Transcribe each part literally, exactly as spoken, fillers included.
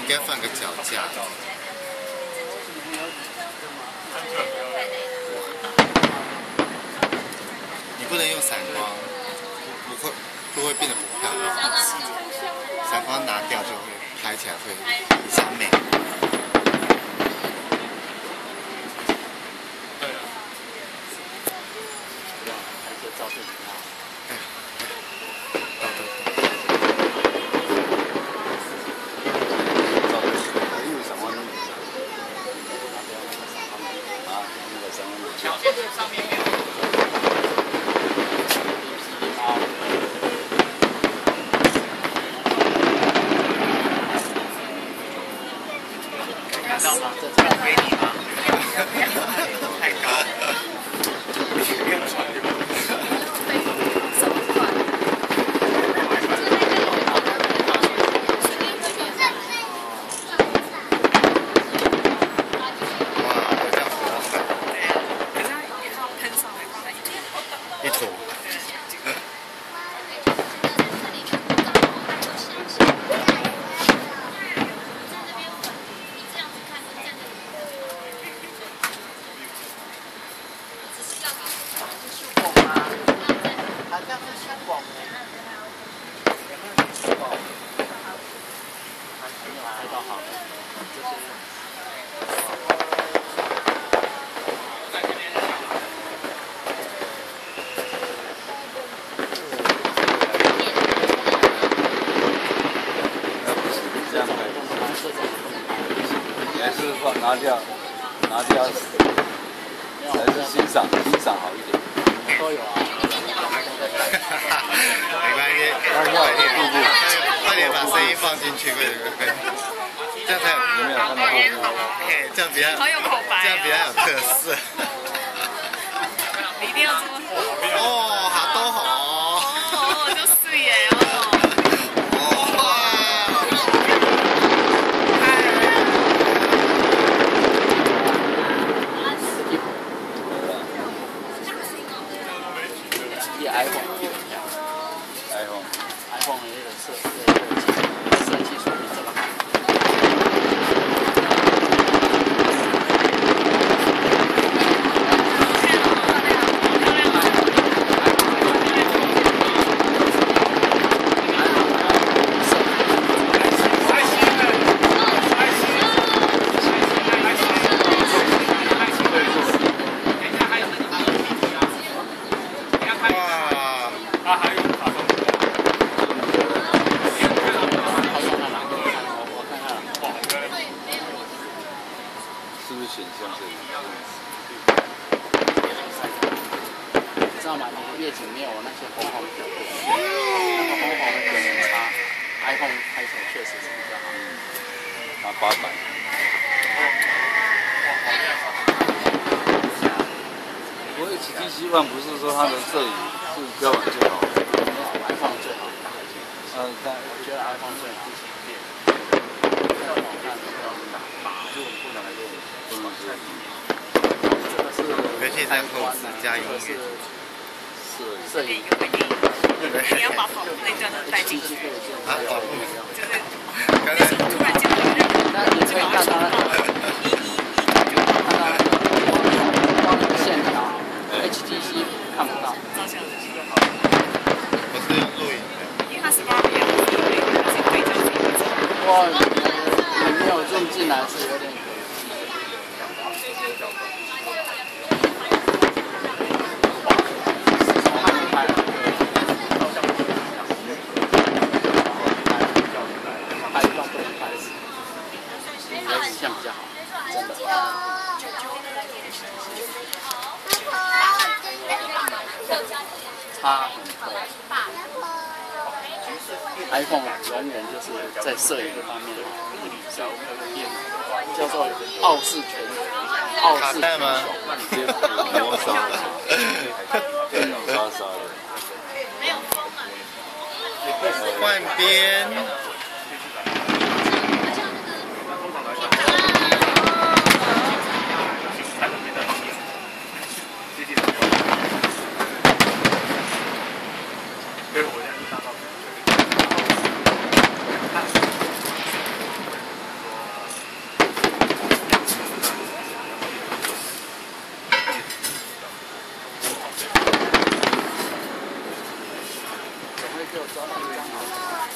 应该放个脚架。你不能用闪光，不会不会变得不漂亮。闪光拿掉就会拍起来会比较美。 对啊。拍一些照片给他。上面有。看到吗？这这归你吗？太高了。不用传给我。 一坨。 好像是树广的。有没有树广？没有拍到好。 这样拍，你还是放拿掉，拿掉，还是欣赏欣赏好一点。 都有啊。 没关系，快点，快点把声音放进去，快点，快点，这样才有， 有没有看到后面？ 嘿，这样比较， 好有口白， 这样比较有特色。 你一定要这么。 哦，好多红。 哦，就是耶哦。 iPhone，iPhone 的那个设设计说明这个好。 是不是选项这里？ 你知道吗？你的夜景没有那些红红的，那个红红的可能差 ，iPhone 拍起来确实是比较好。 拿八百。不过 H T C One 不是说它的摄影是标准最好的 ，iPhone 最好。 嗯，但我觉得 iPhone 最好。要好看的要打，就不能用，不能是。这个是。 回去再后置加音乐。 摄摄影有回应，你要把跑步那段都带进去。 啊，跑步。 就是，刚才突然间有任何， 那你可以看到那个，一一一就看到那个光的线条 ，H T C 看不到。 照相就行。 我是用录影的。 因为它是八比二，所以它是对焦自己的。 哇，你没有用进来是有点可惜。他们拍的，拍照不能拍死，要像比较好，真的。差很多。iPhone 永远就是在摄影方面叫做傲视全球，傲视全球。 多少？沙沙的。 没有风啊。 换边。 就抓到一张好。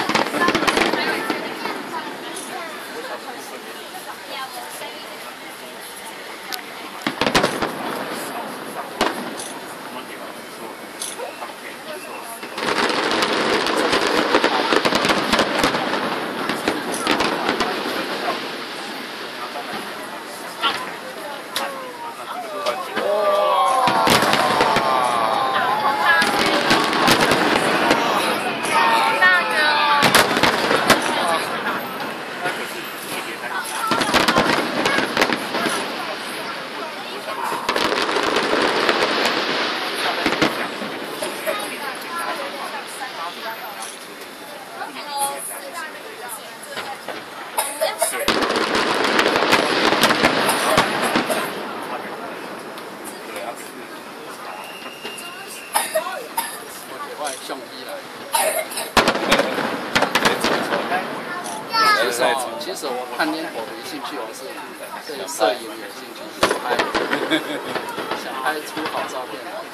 相机来。其实哦，其实我看烟火没兴趣，我是对摄影有兴趣，拍，想拍出好照片来。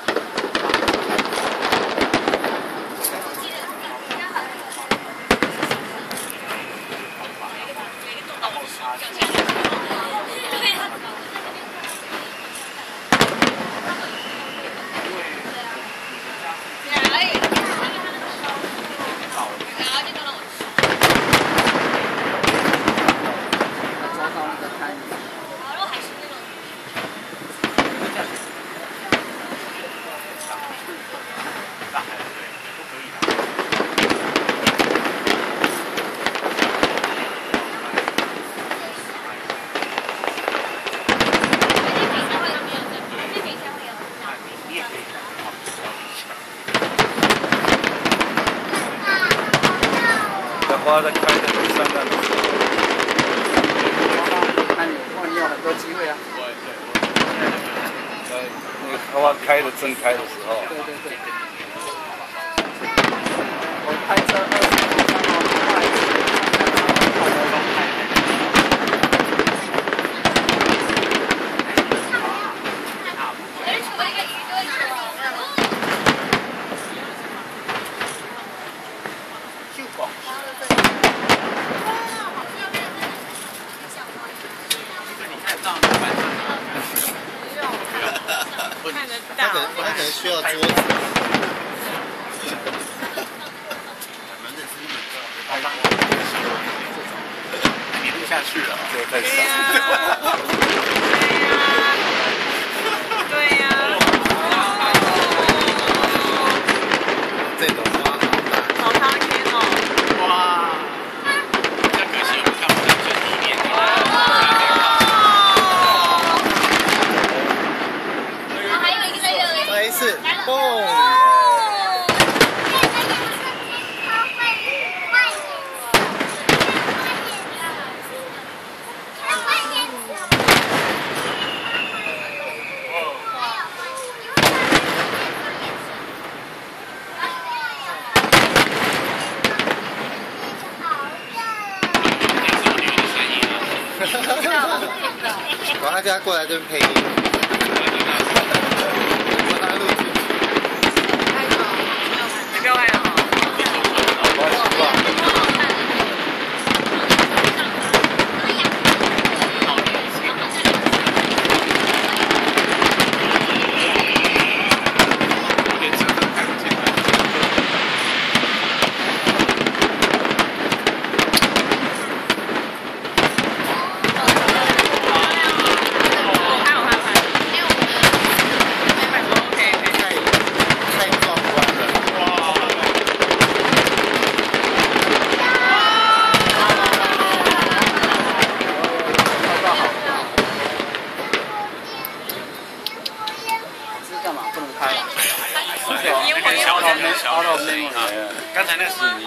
花在开的路上那里， 看你，哇，你有很多机会啊！ 呃，那个花开的正开的时候。 对对对。我开车二十分他可能他可能需要桌子。 你录下去了， 就太少。 对呀。 这朵花好大，好大天哦！ 哇！那可惜我们看不到最里面的。 再一次，嘣！我他叫他过来这边配音。我拿录音。 你不要拍了。 我习惯。 刚才那是你。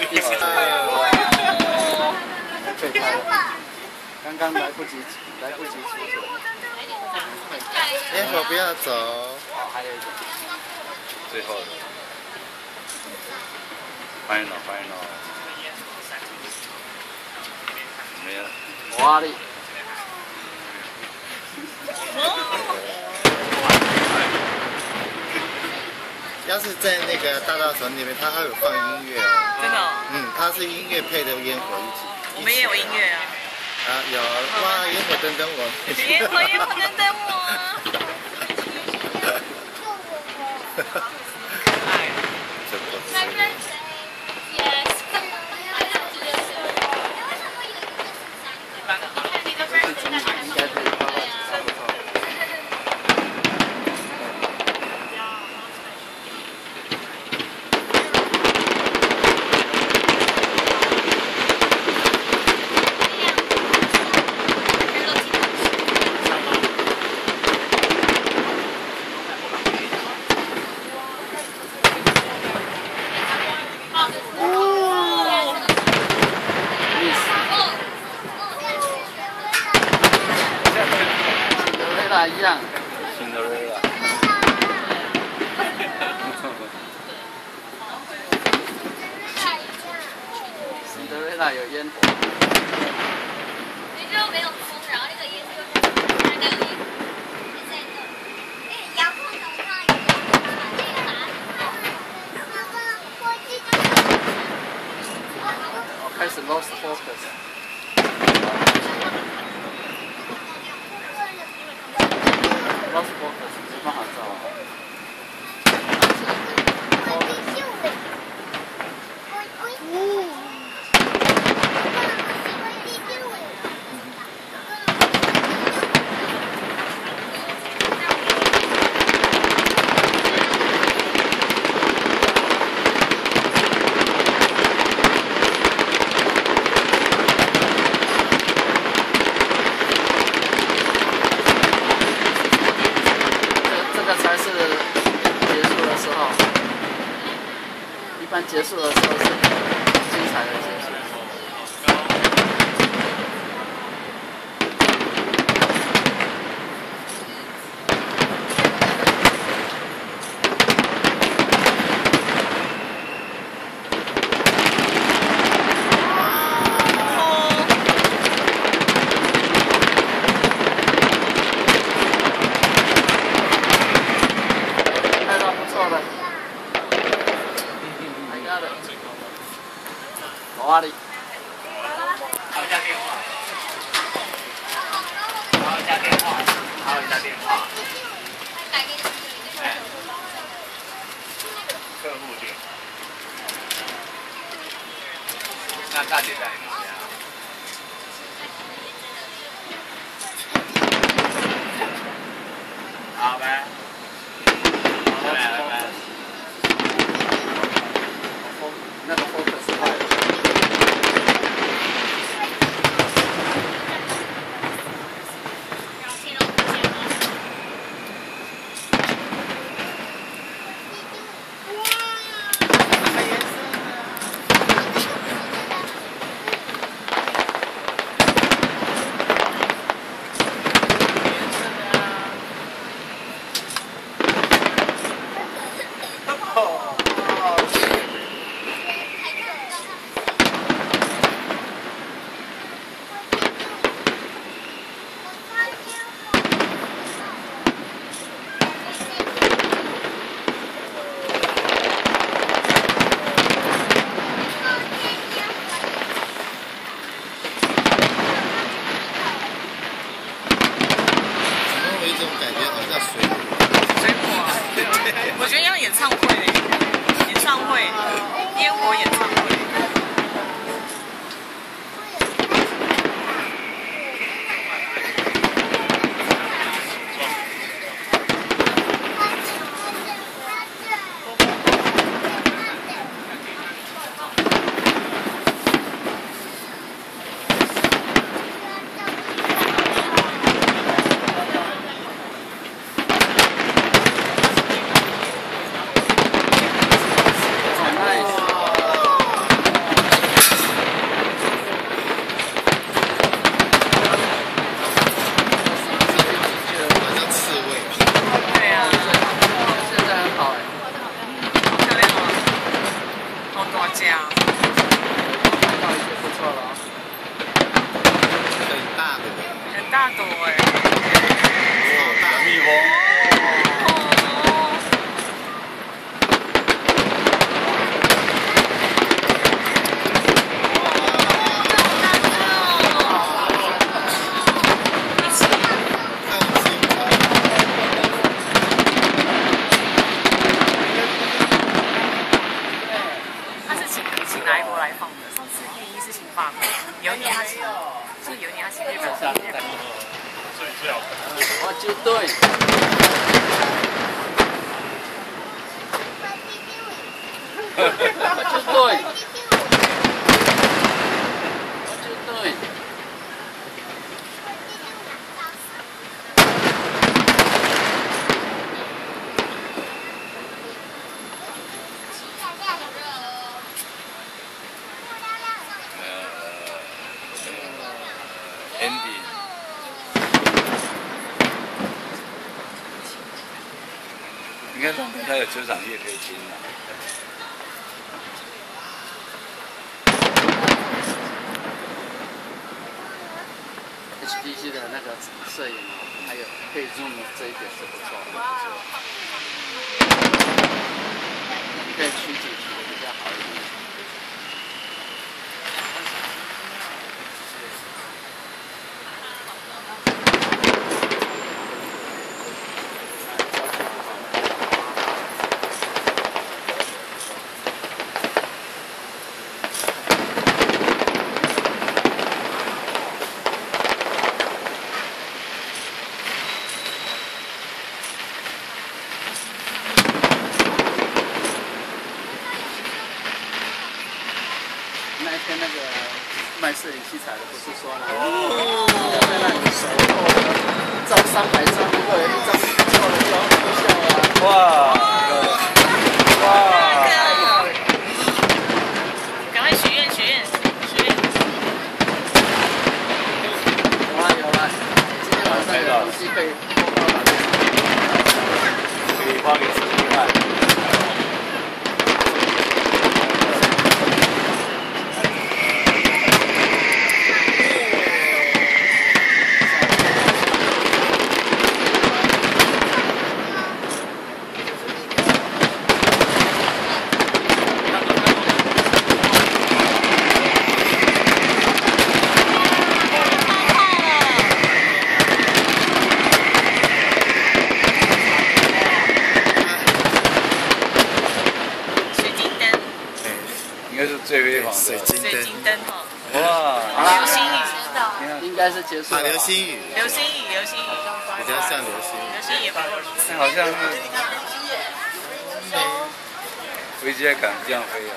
可以拍了。 刚刚来不及，来不及出手。 烟火不要走。 哦，还有一个。 最后的。final final。没有。 哇哩。 要是在那个大稻城那边，它还有放音乐哦。 真的、哦？ 嗯，它是音乐配的烟火一起。 我们也有音乐啊。 啊，有哇！烟火等等我。 烟火烟火等等我。可爱。 真不错。 应该可以画到差不多。一样。 新的瑞拉。 新的瑞拉有烟火。 你知道没有风，然后那个烟就是在那里，在那。哎，遥控怎么看？这个拿。 我开始 lost focus。lost focus 没办法照啊。结束的时候是精彩的结束。拍到不错的。老阿里。 还有一家电话。还有一家电话。还有一家电话。哎。客户电话。那大姐在你家。好呗。好呗，好呗。 那个 focus 坏了。 我觉得像演唱会，演唱会，烟火演唱会。大朵哎， 哇，大蜜蜂。 哪一国来放的？上次第一是请法国，有一年他请，是有一年他请日本。日本。 我就对。我就对。我就对。 Andy， 你看上面还有球场乐可以听啊。 H D C 的那个摄影哦，还有可以 zoom 这一点是不错的，可以取景取的比较好一点。那一天那个卖摄影器材的不是说了，要在那里手扣照三百张，如果有一张错了就要不笑了。 哇！哇！ 赶快许愿许愿许愿！ 有啦有啦，今天晚上有东西可以播报了。 可以发给视频看。应该是最辉煌的水晶水晶灯哦， 哇！ 好啦， 流星雨， 应该是结束啊， 了。 流星雨， 流星雨，流星雨， 比较像流星雨。 流星雨也不错。 那好像是飞机还敢这样飞啊？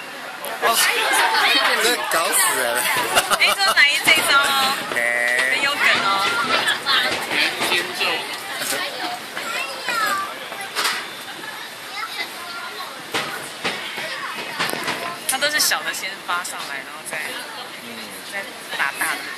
这搞死人了！ 哎，这是哪一这一招哦？很有梗哦。它都是小的先发上来，然后再再打大的。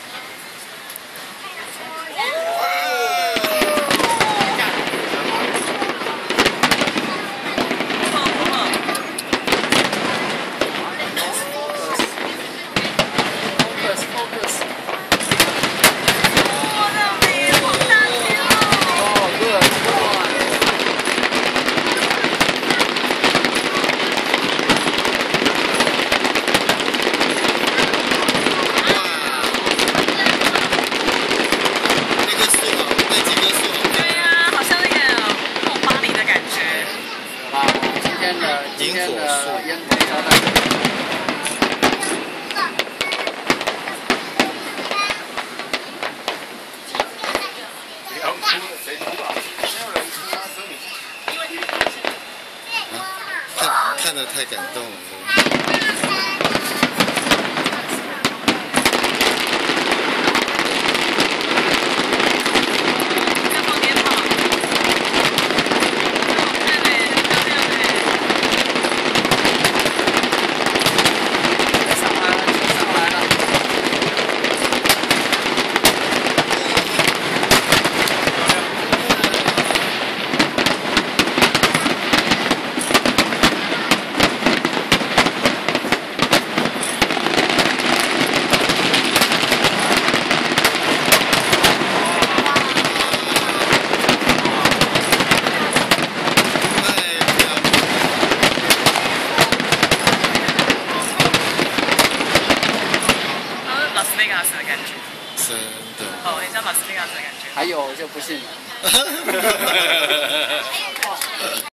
今天的烟火招待。 你要哭了，谁哭啊？没有人哭啊，只有你。 看看得太感动了。真的。 哦，很像马斯蒂亚斯的感觉。 还有就不信了。